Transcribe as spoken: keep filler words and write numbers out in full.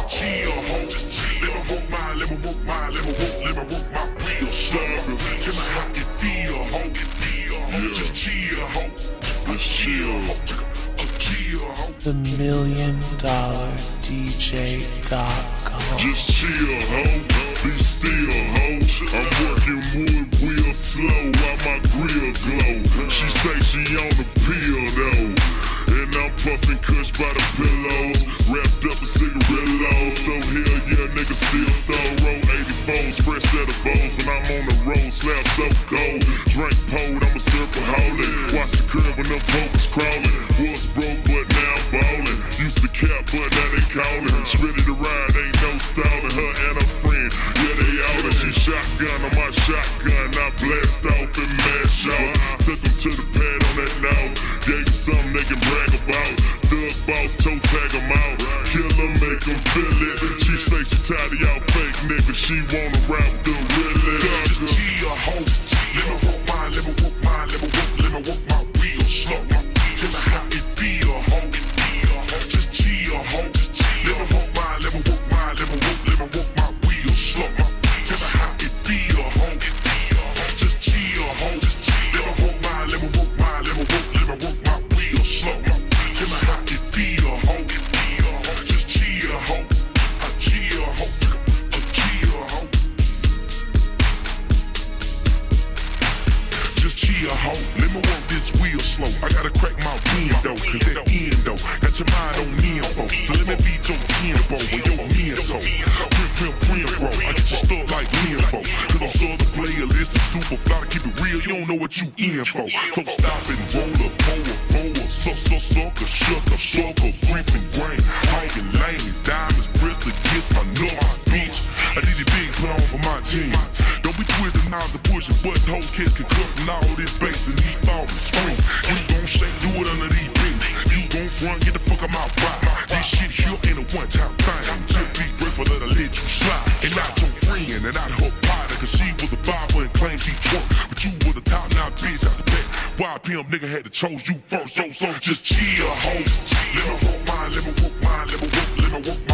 just chill, ho. Just chill. Let me work mine, let me work mine, let me work, let me work my real slow. Tell me how it feel, ho. It feel, ho. Just chill, ho. Just chill, ho. Just chill, ho. The million dollar D J dot com. Just chill, ho. Be still, ho. I'm working wood real slow while my grill glow. She say she on the pill though. And I'm puffin' kush by the pillows, wrapped up in cigarillos. So hell yeah, nigga still thorough. eighty-fours, fresh set of bows when I'm on the road, slap so cold. Drink pulled, I'm a surfaholic. Watch the curb when the boat was crawling. Was broke, but now I'm ballin'. Used to cap, but now they callin'. She ready to ride, ain't no stallin'. Her and her friend, yeah, they out. She shotgun on my shotgun. I blast off and mash out. Took them to the pad on that now. Gave them something they can brag about. Thug boss, toe tag them out. Kill them, make them feel it. She say she tired of y'all fake niggas. She wanna rap the realest. Just chill, ho. Let me work mine, let me work mine, let me work, let me work my real slow. Tell me how it feel, ho. Just chill, ho. Let me work mine, let me work mine, let me work, let me work my real slow. Tell me how it feel, ho. Just chill, ho. Let me work mine, let me work mine, let me work, let me work my real slow. Tell me how it feel, ho. Just chill, ho. I chill, ho. I chill, ho. Just chill, ho. Let me work this wheel slow. I gotta crack my window, cause that endo got your mind on info. So let me beat your tempo with your mental. Pimp, pimp, pimp, bro. I get you stuck like limbo. Cause I'm sure the playlist is super fly to keep it real. You don't know what you in for. So stop and roll up, roll up, forward. Suck, suck, sucker, shucker, sucker, gripping grain. Hanging lanes, diamonds, bristol, kiss my nuts, bitch. I did it big, put on for my team. Don't be twisting knobs and pushing butts. Whole kids can cut from all this bass and these falling springs. You gon' shake, do it under these beats. You gon' front, get the fuck out my ride. This shit here ain't a one-time thing. Just be grateful that I let you slide. And not your friend, and not her partner. Cause she was a barber and claimed she drunk. But you was a top-notch bitch out the back. Y P M nigga had to chose you first. So, so just chill, ho. Let me work mine, let me work mine, let me work, let me work